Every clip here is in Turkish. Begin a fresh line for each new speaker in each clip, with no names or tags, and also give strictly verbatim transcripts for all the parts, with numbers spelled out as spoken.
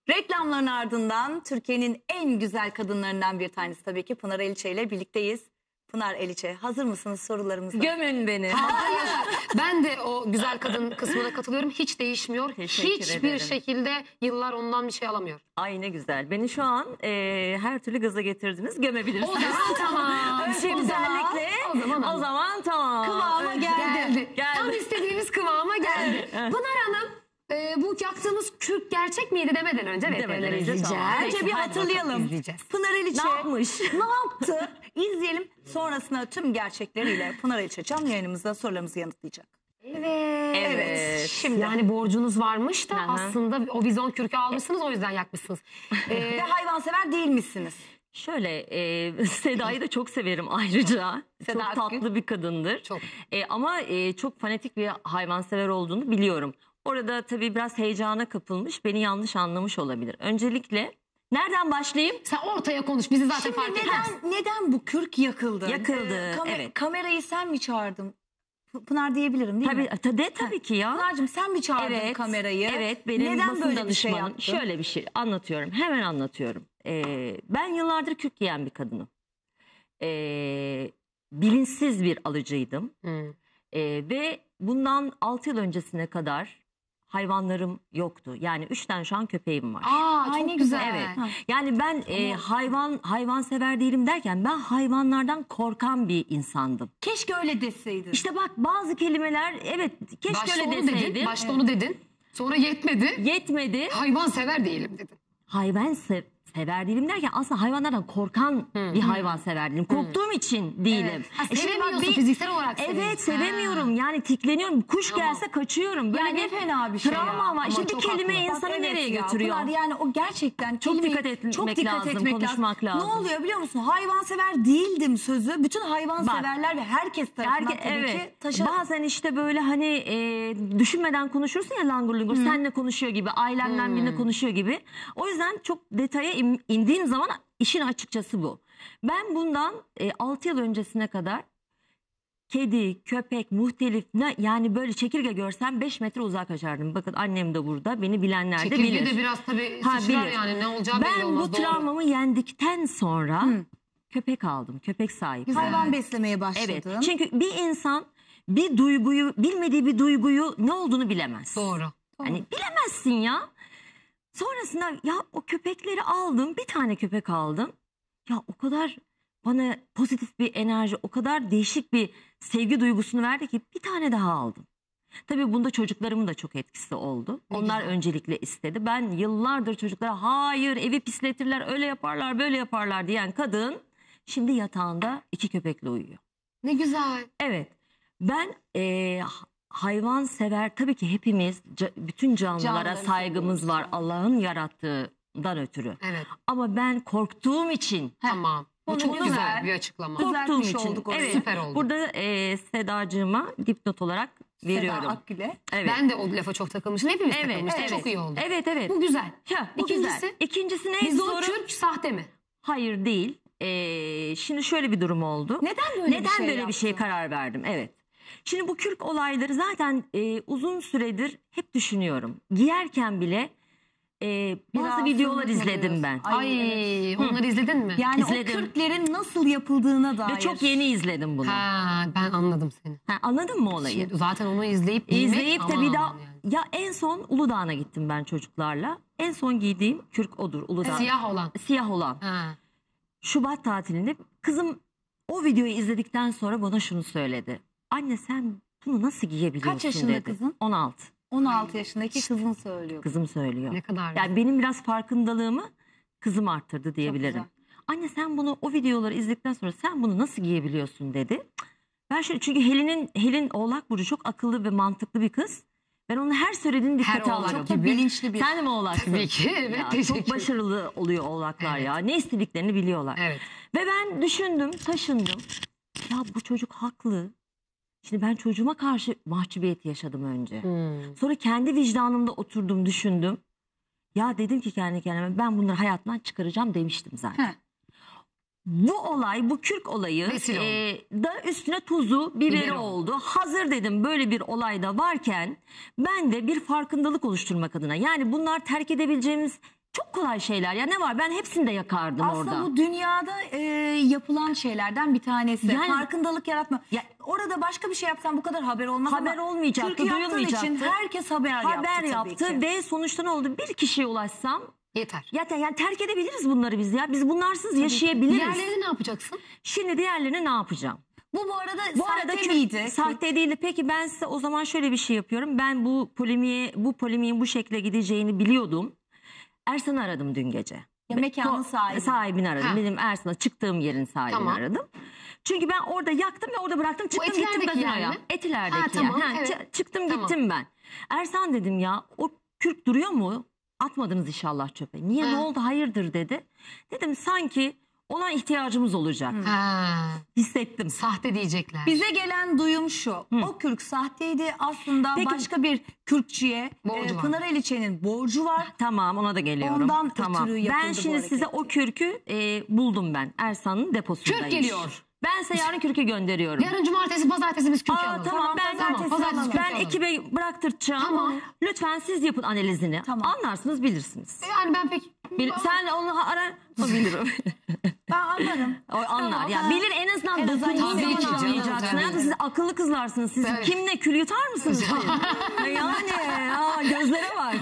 Reklamların ardından Türkiye'nin en güzel kadınlarından bir tanesi tabii ki Pınar Eliçe ile birlikteyiz. Pınar Eliçe, hazır mısınız sorularımıza?
Gömün beni.
Hayır. Ben de o güzel kadın kısmına katılıyorum. Hiç değişmiyor.
Teşekkür
Hiçbir
ederim.
şekilde yıllar ondan bir şey alamıyor.
Ay ne güzel. Beni şu an e, her türlü gaza getirdiniz. Gömebilirsiniz.
O zaman tamam.
Önce
O zaman-
güzellikle.
o zaman
O
anladım.
zaman tamam.
Kıvama
Önce-
geldi.
Geldi.
Tam istediğimiz kıvama geldi. Pınar Hanım, e, bu yaptığımız kürk gerçek miydi demeden önce
Demeden
veterinerleri
önce
izleyeceğiz.
tamam.
Önce
Peki,
bir
hadi
hatırlayalım.
bakalım, izleyeceğiz.
Pınar Eliçe
Ne yapmış?
ne yaptı? İzleyelim. Sonrasında tüm gerçekleriyle Pınar Eliçe canlı yayınımızda sorularımızı yanıtlayacak.
Evet.
Evet.
Şimdi yani borcunuz varmış da
Hı hı.
aslında o vizon kürkü almışsınız, o yüzden yakmışsınız.
Ve
Ee,
hayvansever değil misiniz?
Şöyle e, Seda'yı da çok severim ayrıca.
Seda
çok
Akgün.
tatlı bir kadındır.
Çok.
E, ama e, çok fanatik bir hayvansever olduğunu biliyorum. Orada tabii biraz heyecana kapılmış, beni yanlış anlamış olabilir. Öncelikle nereden başlayayım?
sen ortaya konuş, bizi zaten
Şimdi
fark etmez.
neden, neden bu kürk yakıldı?
Yakıldı,
kamer-
evet.
Kamerayı sen mi çağırdın? P- Pınar diyebilirim değil
Tabii,
mi?
tabii, tabii ki ya.
Pınar'cığım sen mi çağırdın
Evet,
kamerayı?
Evet, benim
Neden
basın
böyle bir şey
danışmanım.
yaptın?
Şöyle bir şey anlatıyorum, hemen anlatıyorum. Ee, ben yıllardır kürk giyen bir kadınım. Ee, bilinçsiz bir alıcıydım.
Hmm.
Ee, ve bundan altı yıl öncesine kadar hayvanlarım yoktu. Yani üç tane şu an köpeğim var.
Aa,
Ay,
çok
ne
güzel.
güzel.
Evet.
Ha.
Yani ben e, hayvan hayvansever değilim derken ben hayvanlardan korkan bir insandım.
Keşke öyle deseydin.
İşte bak bazı kelimeler evet keşke
Başta
öyle
onu
deseydim.
dedin, başta onu dedin. Sonra yetmedi.
Yetmedi.
Hayvan sever değilim dedin.
Hayvan se- sever değilim derken aslında hayvanlardan korkan bir hayvan sever değilim. Korktuğum için değilim.
Evet.
Ha,
E şimdi bak
sevemiyorsun
bir-
fiziksel olarak.
Evet
seviyorsun.
sevemiyorum yani tikleniyorum. Kuş
Tamam.
gelse kaçıyorum. Böyle
Yani ne fena bir şey
travma
ya.
var.
Ama
İşte bir
çok
kelime
haklı.
Bak,
insanı
evet
nereye
ya,
götürüyor?
Pınar, yani o gerçekten
Çok
kelimeyi-
dikkat etmek
çok dikkat
lazım,
etmek
konuşmak lazım.
Ne oluyor biliyor musun? Hayvansever değildim sözü bütün hayvanseverler ve herkes tarafından
Herke-
tabii ki
evet.
taşa...
Bazen işte böyle hani e, düşünmeden konuşursun ya langur lungur. Senle konuşuyor gibi, ailenden birine konuşuyor gibi. O yüzden çok detaya in- indiğim zaman işin açıkçası bu. Ben bundan e, altı yıl öncesine kadar kedi, köpek, muhtelif ne, yani böyle çekirge görsem beş metre uzak kaçardım. Bakın annem de burada, beni bilenler de
Çekirge
bilir.
de biraz tabii
Ha,
sıçrar
bilir.
yani, ne olacağı belli
Ben
olmaz.
bu
doğru.
travmamı yendikten sonra
Hı.
köpek aldım. Köpek sahiplendim.
Hayvan beslemeye başladın.
Evet. Çünkü bir insan bir duyguyu, bilmediği bir duyguyu ne olduğunu bilemez.
Doğru.
Hani bilemezsin ya. Sonrasında ya o köpekleri aldım. Bir tane köpek aldım. Ya o kadar bana pozitif bir enerji, o kadar değişik bir sevgi duygusunu verdi ki bir tane daha aldım. Tabii bunda çocuklarımın da çok etkisi oldu.
Ne
Onlar
güzel.
öncelikle istedi. Ben yıllardır çocuklara hayır evi pisletirler, öyle yaparlar, böyle yaparlar diyen kadın şimdi yatağında iki köpekle uyuyor.
Ne güzel.
Evet. Ben e, hayvan sever tabii ki hepimiz ca- bütün canlılara
Canlıları
saygımız var Allah'ın yarattığından ötürü.
Evet.
Ama ben korktuğum için
Tamam. Bu
Onu
çok
güzel.
güzel bir açıklama.
Güzel.
korktuğum
Düzeltmiş
için
olduk orayı.
evet,
Süper oldu.
burada e, Sedacığıma dipnot olarak veriyorum.
Seda Akgül'e.
Evet.
Ben de o lafa çok takılmıştım. Hepimiz
evet,
takılmıştık.
evet.
Çok iyi oldu.
Evet evet.
Bu güzel.
Ya, bu
İkincisi?
güzel. İkincisi neydi
Vizon
soru?
kürk sahte mi?
Hayır değil. E, şimdi şöyle bir durum oldu.
Neden böyle
Neden
bir şey
böyle
yaptın?
bir şeye karar verdim? Evet. Şimdi bu kürk olayları zaten e, uzun süredir hep düşünüyorum. Giyerken bile e, bazı
Rahatsızlık
videolar izledim
oluyorsun.
ben.
Ay,
Ay,
evet.
onları izledin mi?
Yani
İzledim.
o kürklerin nasıl yapıldığına dair.
Ve çok yeni izledim bunu. Ha.
Ha, ben anladım seni.
anladın mı olayı?
Şimdi zaten onu izleyip giymek,
İzleyip de
aman
bir daha
aman yani.
ya en son Uludağ'a gittim ben çocuklarla. En son giydiğim kürk odur Uludağ.
Siyah olan.
Siyah olan.
Ha.
Şubat tatilinde kızım o videoyu izledikten sonra bana şunu söyledi. Anne sen bunu nasıl giyebiliyorsun
Kaç yaşında
dedi.
kızın?
on altı.
on altı yaşındaki kızın söylüyor.
Kızım söylüyor.
Ne kadar.
Yani benim biraz farkındalığımı kızım arttırdı diyebilirim.
güzel.
Anne sen bunu o videoları izledikten sonra sen bunu nasıl giyebiliyorsun dedi. Ben şöyle çünkü Helin'in Helin Oğlak burcu çok akıllı ve mantıklı bir kız. Ben onun her söylediğini dikkate
Oğlak
alırım.
Çok da
gibi.
bilinçli bir.
Sen de mi oğlaksın?
Tabii ki, evet,
Ya,
teşekkür
çok başarılı oluyor oğlaklar
Evet.
ya. Ne istediklerini biliyorlar.
Evet.
Ve ben düşündüm, taşındım. Ya bu çocuk haklı. Şimdi ben çocuğuma karşı mahcubiyet yaşadım önce.
Hmm.
Sonra kendi vicdanımda oturdum, düşündüm. Ya dedim ki kendi kendime ben bunları hayatımdan çıkaracağım demiştim zaten.
Heh.
Bu olay, bu kürk olayı
Vesile oldu.
e, da üstüne tuzu, biberi
Biberi oldu.
oldu. Hazır dedim böyle bir olayda varken ben de bir farkındalık oluşturmak adına. Yani bunlar terk edebileceğimiz Çok kolay şeyler ya, ne var, ben hepsini de yakardım
Aslında
orada.
bu dünyada e, yapılan şeylerden bir tanesi.
Yani-
Farkındalık yaratma.
Ya-
Orada başka bir şey yapsan bu kadar haber olmaz
Haber
ama
olmayacaktı,
Türk yaptığın
duyulmayacaktı.
için herkes haber,
Haber
yaptı, tabii
yaptı
ki.
ve sonuçta ne oldu? Bir kişiye ulaşsam
Yeter.
ya yani terk edebiliriz bunları biz ya. Biz bunlarsız yaşayabiliriz.
Diğerlerini ne yapacaksın?
Şimdi diğerlerini ne yapacağım?
Bu bu arada
Bu
sahte
arada çünkü-
miydi?
Sahte değildi. Peki ben size o zaman şöyle bir şey yapıyorum. Ben bu polemiğe, bu polemiğin bu şekle gideceğini biliyordum. Ersan'ı aradım dün gece.
Ya mekanın
Ko-
sahibi.
Sahibini aradım.
Ha.
Benim Ersan'a çıktığım yerin sahibini
Tamam.
aradım. Çünkü ben orada yaktım ve orada bıraktım. Çıktım gittim
Etiler'deki yer
gazinoya.
mi?
Etiler'deki
Ha, tamam,
yer. Ha,
evet.
çı- Çıktım
Tamam.
gittim ben. Ersan dedim ya, o kürk duruyor mu? Atmadınız inşallah çöpe. Niye, ne
Ha.
oldu, hayırdır dedi. Dedim sanki ona ihtiyacımız olacak.
Ha,
Hissettim.
sahte diyecekler.
Bize gelen duyum şu. O kürk sahteydi. Aslında
Peki-
başka bir kürkçüye
Borcu
e,
var.
Pınar Eliçe'nin borcu var.
Tamam, ona da geliyorum.
Ondan
tamam.
ötürü yapıldı
Ben
bu
şimdi size
hareket.
o kürkü e, buldum ben. Ersan'ın deposundaymış.
Kürk geliyor.
Ben size yarın kürkü gönderiyorum.
Yarın cumartesi pazartesi biz kürk
Aa,
alalım.
tamam, ben
Tamam,
pazartesi
pazartesi
alalım.
kürk
ben
alalım.
ekibe bıraktıracağım.
Tamam.
Lütfen siz yapın analizini.
Tamam.
Anlarsınız, bilirsiniz.
Yani ben pek...
Bil- sen onu arar, o bilir.
Ben anlarım.
O anlar ya.
Ha.
Bilir, en azından
En azından
dokunduğu
tabii
zaman
ki canım,
anlayacaksın.
tabii.
Hayatım, siz akıllı kızlarsınız. Siz
Evet.
kimle kül yutar mısınız? siz? yani aa, gözlere bak.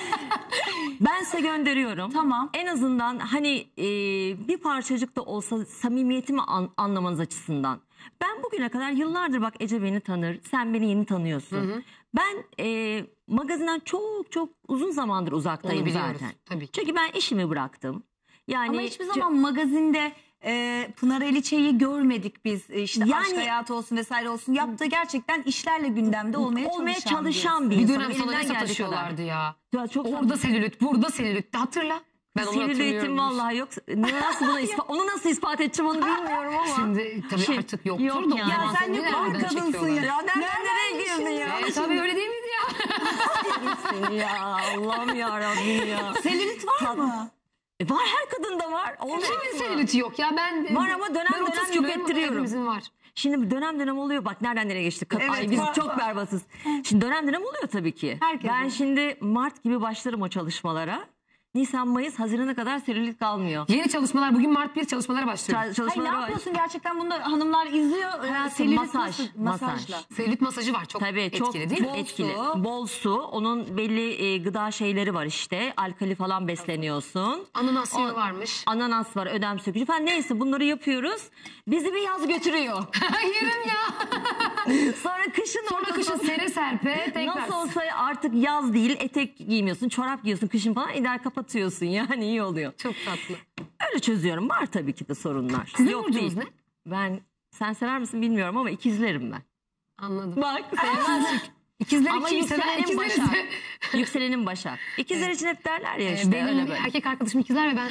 Ben size gönderiyorum.
Tamam.
En azından hani e, bir parçacık da olsa samimiyetimi an- anlamanız açısından. Ben bugüne kadar yıllardır, bak Ece beni tanır, sen beni yeni tanıyorsun. Ben e, magazinden çok çok uzun zamandır uzaktayım
Onu biliyoruz,
zaten.
tabii ki.
Çünkü ben işimi bıraktım. Yani
Ama hiçbir zaman magazinde e, Pınar Eliçe'yi görmedik biz. E, işte
Yani-
aşk hayatı olsun vesaire olsun. Yaptığı gerçekten işlerle gündemde olmaya,
olmaya
çalışan,
çalışan bir,
Bir
insan.
dönem sana
Elinden
ne
geldiği kadar.
sataşıyorlardı ya.
Ya çok
Orada selülit, burada selülit. Hatırla. Ben onu
Selülitim
hatırlıyorum.
vallahi yok. Nasıl buna ispat, onu nasıl ispat edeceğim onu bilmiyorum ama.
Şimdi tabii
Şey,
artık yoktur
yok
da.
yani.
o zaman
Ya sen
seni
ne
nereden
kadar kadınsın
çekiyorlar?
ya.
nereden
Nereden
nereye girdin ya?
E, tabii öyle değil miydi ya?
Seni ya Allah'ım ya Rabbim ya.
Selülit var mı?
E, var, her kadında var. Olmaz
Kimin
mı?
selüliti yok ya ben.
Var ama dönem
ben otuz
dönem
kiloyum,
yok ettiriyorum.
hepimizin var.
Şimdi dönem dönem oluyor. Bak nereden nereye geçtik.
Evet,
Ay biz
var,
çok
var.
berbatız. Şimdi dönem dönem oluyor tabii ki.
Herkesin.
Ben şimdi Mart gibi başlarım o çalışmalara. Nisan, Mayıs, Haziran'a kadar selülit kalmıyor.
Yeni çalışmalar bugün Mart bir çalışmalara başlıyor.
Ça-
Hayır, ne
Çalışmalara var.
yapıyorsun gerçekten bunu hanımlar izliyor. E,
Hayatım,
selülit
masaj,
nasıl-
masaj.
masajla.
Selülit masajı var çok
Tabii
etkili
çok
değil mi?
Bol
etkili.
su.
Bol su. Onun belli e, gıda şeyleri var işte. Alkali falan besleniyorsun.
Ananas yağı varmış.
Ananas var, ödem sökücü falan, neyse bunları yapıyoruz. Bizi bir yaz götürüyor.
Yerim ya.
Sonra kışın
Sonra
ortasında-
kışın sere serpe tekrar.
Nasıl olsa artık yaz değil, etek giymiyorsun, çorap giyiyorsun kışın falan, eder kapatıyorsun yani, iyi oluyor.
Çok tatlı.
Öyle çözüyorum. Var tabii ki de sorunlar.
Sizin
Yok
burcunuz
değil.
ne?
Ben, sen sever misin bilmiyorum ama ikizlerim ben.
Anladım.
Bak sevmez.
İkizleri
Ama
kim sever?
yükselenim
İkizleri
Başak.
se-
Yükselenim Başak. İkizler için hep derler ya
Ee,
işte
benim
öyle böyle.
erkek arkadaşım ikizler ve ben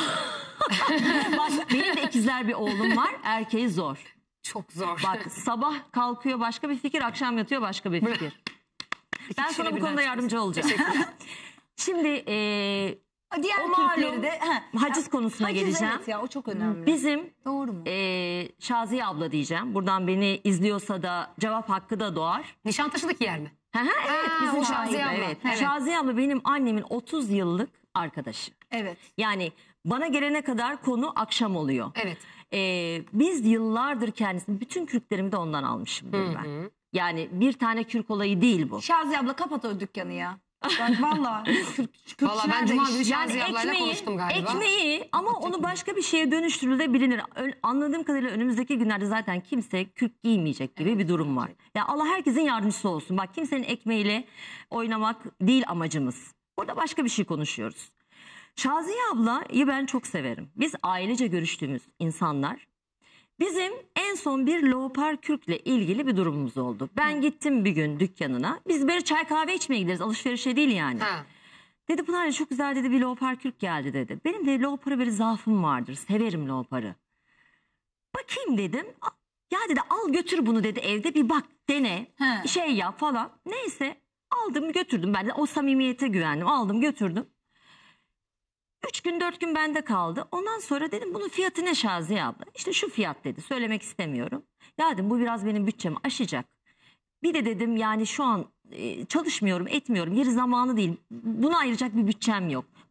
Bak benim de ikizler bir oğlum var. Erkeği zor.
çok zor.
Bak sabah kalkıyor başka bir fikir, akşam yatıyor başka bir fikir. Ben
kişiyle
sana bu
birden
konuda yardımcı olacağım.
Şimdi
Şimdi e,
diğer
o malum
Türkleri de he,
haciz konusuna
haciz,
geleceğim.
Evet ya, o çok önemli.
Bizim
Doğru mu?
e, Şaziye abla diyeceğim. Buradan beni izliyorsa da cevap hakkı da doğar.
Nişantaşı'ndaki yer mi?
Hı hı, evet
Ha,
bizim
o
Şaziye
Şaziye
abla.
abla.
Evet.
Evet.
Şaziye abla benim annemin otuz yıllık arkadaşı.
Evet.
Yani bana gelene kadar konu akşam oluyor.
Evet.
Ee, biz yıllardır kendisini, bütün kürklerimi de ondan almışımdır ben. Yani bir tane kürk olayı değil bu.
Şaziye abla kapat o dükkanı ya. Bak vallahi. Kürk,
Vallahi ben Cuma günü
Yani
Şaziye ablayla
ekmeği,
konuştum galiba.
ekmeği ama onu başka bir şeye dönüştürülebilir. Ö- Anladığım kadarıyla önümüzdeki günlerde zaten kimse kürk giymeyecek gibi bir durum var. Ya Allah herkesin yardımcısı olsun. Bak kimsenin ekmeğiyle oynamak değil amacımız. Burada başka bir şey konuşuyoruz. Şaziye ablayı ben çok severim. Biz ailece görüştüğümüz insanlar. Bizim en son bir leopar kürkle ilgili bir durumumuz oldu. Ben gittim bir gün dükkanına. Biz böyle çay kahve içmeye gideriz. Alışverişe değil yani.
Ha.
Dedi Pınar çok güzel dedi, bir leopar kürk geldi dedi. Benim de leopara böyle zaafım vardır. Severim leoparı. Bakayım dedim. Ya dedi al götür bunu dedi, evde bir bak dene.
He.
Şey yap falan. Neyse aldım götürdüm, ben de o samimiyete güvendim. Aldım götürdüm. Üç gün dört gün bende kaldı. Ondan sonra dedim bunun fiyatı ne Şaziye abla? İşte şu fiyat dedi, söylemek istemiyorum. Ya dedim bu biraz benim bütçemi aşacak. Bir de dedim yani şu an e, çalışmıyorum etmiyorum, yeri zamanı değil. Buna ayıracak bir bütçem yok.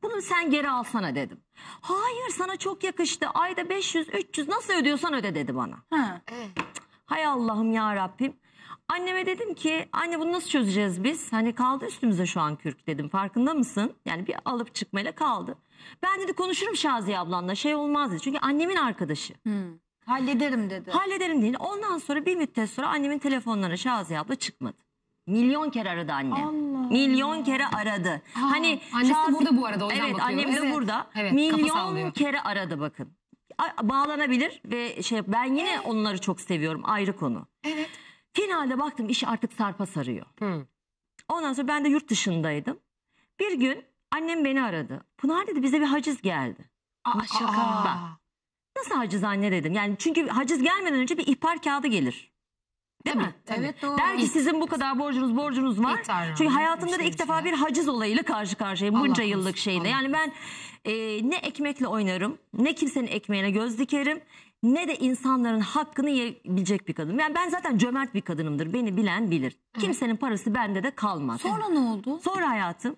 Bunu sen geri alsana dedim. Hayır sana çok yakıştı. Ayda beş yüz üç yüz nasıl ödüyorsan öde dedi bana.
Ha.
Hay Allah'ım ya Rabbim. Anneme dedim ki anne bunu nasıl çözeceğiz biz? Hani kaldı üstümüze şu an kürk dedim. Farkında mısın? Yani bir alıp çıkmayla kaldı. Ben dedi konuşurum Şaziye ablanla şey olmaz dedi. Çünkü annemin arkadaşı.
Hmm. Hallederim dedi.
Hallederim değil. Ondan sonra bir müddet sonra annemin telefonlarına Şaziye abla çıkmadı. Milyon kere aradı anne.
Allah
Milyon kere aradı.
Ha,
hani
annesi de
Şazi-
burada bu arada, o yüzden
Evet
bakıyoruz.
annem de
Evet.
burada.
Evet, kafa
Milyon
sallıyor.
kere aradı bakın. A- Bağlanabilir ve şey ben yine onları çok seviyorum ayrı konu.
Evet.
Finalde baktım iş artık sarpa sarıyor.
Hı.
Ondan sonra ben de yurt dışındaydım. Bir gün annem beni aradı. Pınar dedi bize bir haciz geldi.
Aa, şaka.
Aa.
Bak. Nasıl haciz anne dedim. Yani çünkü haciz gelmeden önce bir ihbar kağıdı gelir. Değil
Tabii,
mi?
tabii.
Evet doğru.
Der ki sizin bu kadar borcunuz borcunuz var.
İhtar
Çünkü
var,
hayatımda da
bir
ilk
şey,
defa
bir
bir
şey.
haciz olayıyla karşı karşıyayım.
Allah
Bunca
korusun,
yıllık şeyinde.
Allah
Yani ben e, ne ekmekle oynarım, ne kimsenin ekmeğine göz dikerim, ne de insanların hakkını yiyebilecek bir kadınım. Yani ben zaten cömert bir kadınımdır. Beni bilen bilir. Kimsenin parası bende de kalmaz.
Sonra ne oldu?
Sonra hayatım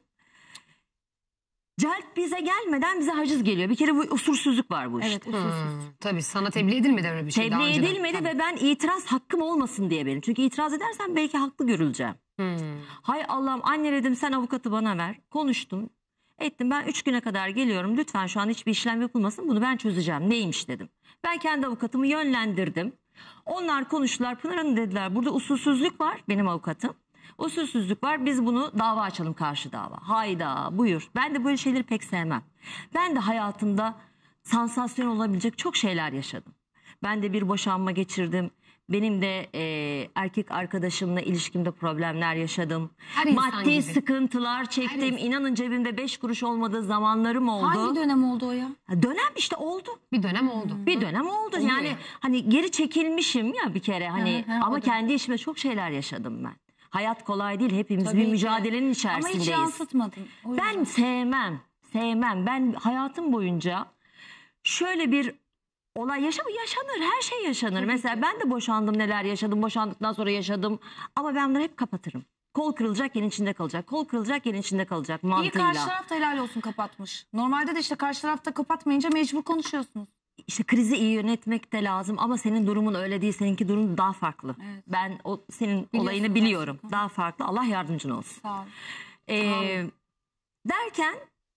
celp bize gelmeden bize haciz geliyor. Bir kere bu usulsüzlük var bu işte.
Evet usulsüz.
Hı. Tabii sana tebliğ edilmedi öyle bir şey daha
Tebliğ
önceden.
edilmedi
Tabii.
ve ben itiraz hakkım olmasın diye benim. Çünkü itiraz edersem belki haklı görüleceğim.
Hı.
Hay Allah'ım anne dedim sen avukatı bana ver. Konuştum. Ettim ben üç güne kadar geliyorum. Lütfen şu an hiçbir işlem yapılmasın. Bunu ben çözeceğim. Neymiş dedim. Ben kendi avukatımı yönlendirdim. Onlar konuştular. Pınar Hanım dediler burada usulsüzlük var benim avukatım. Usulsüzlük var biz bunu dava açalım karşı dava. Hayda buyur. Ben de böyle şeyleri pek sevmem. Ben de hayatımda sansasyon olabilecek çok şeyler yaşadım. Ben de bir boşanma geçirdim. Benim de e, erkek arkadaşımla ilişkimde problemler yaşadım.
Her insan
Maddi
gibi.
sıkıntılar çektim. İnanın cebimde beş kuruş olmadığı zamanlarım oldu.
Hangi dönem oldu o ya?
Ha, Dönem işte oldu.
Bir dönem oldu.
Bir dönem oldu.
Oluyor
Yani
yani.
hani geri çekilmişim ya bir kere hani
Hı hı, o
ama
da.
kendi işimde çok şeyler yaşadım ben. Hayat kolay değil. Hepimiz
Tabii
bir
ki.
mücadelenin
Ama hiç
içerisindeyiz.
yansıtmadın. O yüzden.
Ben sevmem. Sevmem. Ben hayatım boyunca şöyle bir olay yaşam yaşanır. Her şey yaşanır.
Tabii
Mesela
ki.
ben de boşandım. Neler yaşadım. Boşandıktan sonra yaşadım. Ama ben bunları hep kapatırım. Kol kırılacak yerin içinde kalacak. Kol kırılacak yerin içinde kalacak
İyi
mantığıyla.
karşı taraf da helal olsun kapatmış. Normalde de işte karşı tarafta kapatmayınca mecbur konuşuyorsunuz.
İşte krizi iyi yönetmek de lazım ama senin durumun öyle değil. Seninki durum daha farklı.
Evet.
Ben o senin olayını
zaten.
biliyorum.
Hı.
Daha farklı. Allah yardımcın olsun.
Sağ ol.
Ee, derken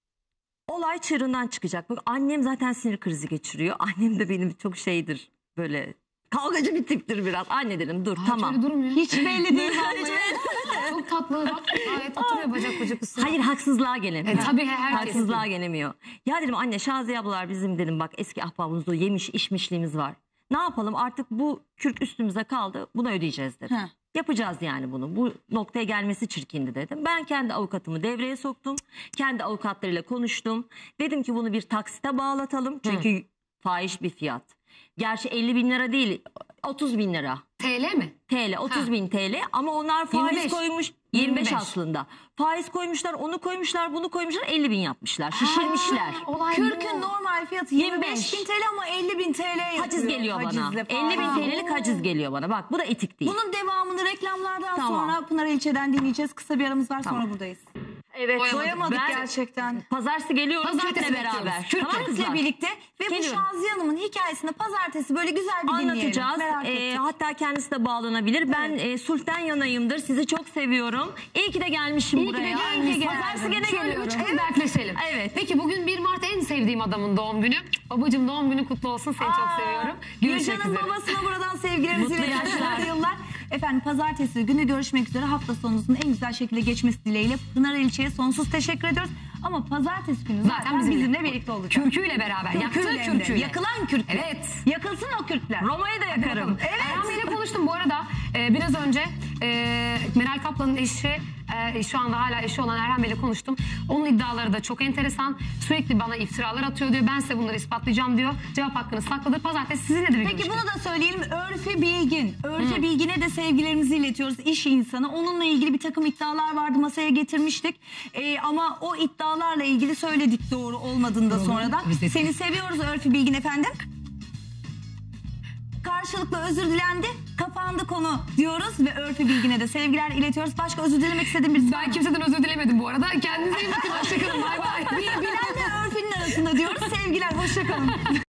olay çığırından çıkacak. Bak, annem zaten sinir krizi geçiriyor. Annem de benim çok şeydir böyle kavgacı bir tiptir biraz. Anne dedim dur
Aa,
tamam.
Hiç öyle durmuyor.
Hiç belli değil
Hiç
vallahi.
Çok tatlı bak. Gayet oturuyor bacak bacak ısırıyor.
Hayır haksızlığa gelemiyor.
E, tabii herkes.
Haksızlığa gelemiyor. Ya dedim anne Şaziye ablalar bizim dedim bak eski ahbabımızda o yemiş içmişliğimiz var. Ne yapalım artık bu kürk üstümüze kaldı buna ödeyeceğiz dedim.
Heh.
Yapacağız yani bunu. Bu noktaya gelmesi çirkindi dedim. Ben kendi avukatımı devreye soktum. Kendi avukatlarıyla konuştum. Dedim ki bunu bir taksite bağlatalım. Çünkü fahiş bir fiyat. Gerçi elli bin lira değil otuz bin lira.
T L mi?
T L otuz
Ha.
bin T L ama onlar faiz
yirmi beş.
koymuş yirmi beş
yirmi beş.
aslında. Faiz koymuşlar onu koymuşlar bunu koymuşlar elli bin yapmışlar şişirmişler.
Ha, olay
Kürkün
bu.
normal fiyatı
yirmi
yirmi
beş
beş bin T L ama elli bin T L yapıyor.
Haciz geliyor bana.
Hacizle falan.
elli bin T L'lik haciz geliyor bana. Bak bu da etik değil.
Bunun devamını reklamlardan
Tamam.
sonra Pınar İlçe'den dinleyeceğiz. Kısa bir aramız var
Tamam.
sonra buradayız.
Evet.
Doyamadık.
Doyamadık
Ben
gerçekten.
pazartesi geliyorum
Pazartesi
Kürk'le
bekliyoruz.
beraber.
Kürk'le.
Tamam kızlar.
Kürk'le birlikte ve
Geliyorum.
bu Şaziye Hanım'ın hikayesini pazartesi böyle güzel bir dinleyelim.
Anlatacağız.
Merak
Ee,
ettik.
hatta kendisi de bağlanabilir. Ben e, sulhtan yanayımdır. Sizi çok seviyorum. İyi ki de gelmişim
İyi ki de
buraya.
gelmişsin.
Pazartesi gene
Şöyle
geliyorum.
üç kız dertleşelim.
Evet.
Peki bugün bir Mart en sevdiğim adamın doğum günü. Babacığım doğum günü kutlu olsun. Seni çok
Aa,
seviyorum. Görüşmek
Gülcan'ın
üzere.
babasına buradan sevgilerimizi
Mutlu
iletiyoruz.
yaşlar.
Mutlu yıllar. Efendim pazartesi günü görüşmek üzere. Hafta sonunuzun en güzel şekilde geçmesi dileğiyle Pınar İlçe'ye sonsuz teşekkür ediyoruz. Ama pazartesi günü zaten,
Zaten bizimle.
bizimle, birlikte olacak.
Kürküyle beraber. Yaktığı
Kürküyle hem de.
kürküyle.
Yakılan kürkler.
Evet.
Yakılsın o kürkler.
Roma'yı da yakarım.
Evet. Erhan Bey'le konuştum bu arada. Ee, biraz önce e, Meral Kaplan'ın eşi, e, şu anda hala eşi olan Erhan Bey'le konuştum. Onun iddiaları da çok enteresan. Sürekli bana iftiralar atıyor diyor. Ben size bunları ispatlayacağım diyor. Cevap hakkını sakladı. Pazartesi sizinle de bir
Peki
görüşmek.
bunu da söyleyelim. Örfe Bilgin. Örfe Bilgin'e de sevgilerimizi iletiyoruz. İş insanı. Onunla ilgili bir takım iddialar vardı. Masaya getirmiştik. Ee, ama o iddialarla ilgili söyledik doğru olmadığını da sonradan.
Biz de-
Seni seviyoruz Örfe Bilgin efendim. Karşılıklı özür dilendi. Kapan kapandı konu diyoruz ve Örfü Bilgin'e de sevgiler iletiyoruz. Başka özür dilemek istediğim birisi var
Ben
mı?
kimseden özür dilemedim bu arada. Kendinize iyi bakın. Hoşçakalın. Bay bay.
Bilal'le Örfü'nün arasında diyoruz. Sevgiler, hoşçakalın.